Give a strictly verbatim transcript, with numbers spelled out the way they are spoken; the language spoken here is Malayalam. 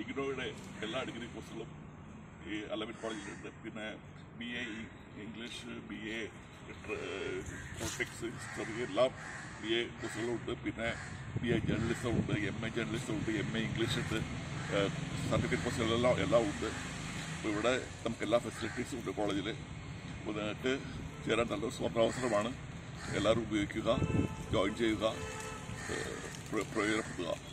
ഇഗ്നോയുടെ എല്ലാ ഡിഗ്രി കോഴ്സുകളും ഈ അലവിൻ കോളേജിലുണ്ട്. പിന്നെ B A English, B A politics, history എല്ലാം ബി എ കോഴ്സുകളുണ്ട്. പിന്നെ ബി എ ജേർണലിസം ഉണ്ട്, എം എ ജേർണലിസം ഉണ്ട്, എം എ ഇംഗ്ലീഷ് ഉണ്ട്, സർട്ടിഫിക്കറ്റ് കോഴ്സുകളെല്ലാം എല്ലാം ഉണ്ട്. അപ്പോൾ ഇവിടെ നമുക്ക് എല്ലാ ഫെസിലിറ്റീസും ഉണ്ട് കോളേജിൽ. അപ്പോൾ നിങ്ങൾക്ക് ചേരാൻ നല്ലൊരു സുവർണാവസരമാണ്. എല്ലാവരും ഉപയോഗിക്കുക, ജോയിൻ ചെയ്യുക, പ്രയോജനപ്പെടുത്തുക.